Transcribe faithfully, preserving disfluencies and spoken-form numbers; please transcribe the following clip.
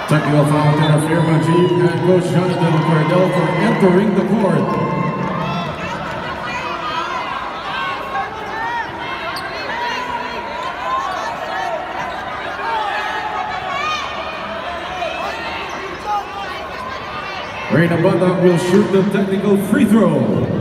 Technical foul to interfere by Chief and Coach Jonathan Cardell for entering the court. Reina Banda will shoot the technical free throw.